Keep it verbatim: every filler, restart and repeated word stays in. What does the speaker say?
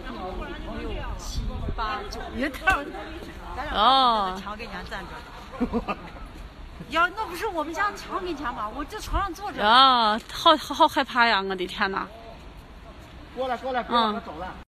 六七八九，别这样。 哦。 墙跟前站着。要那不是我们家墙跟前吗？我这床上坐着。 啊，好好好害怕呀！我的天哪！ 过来过来，别让他走了。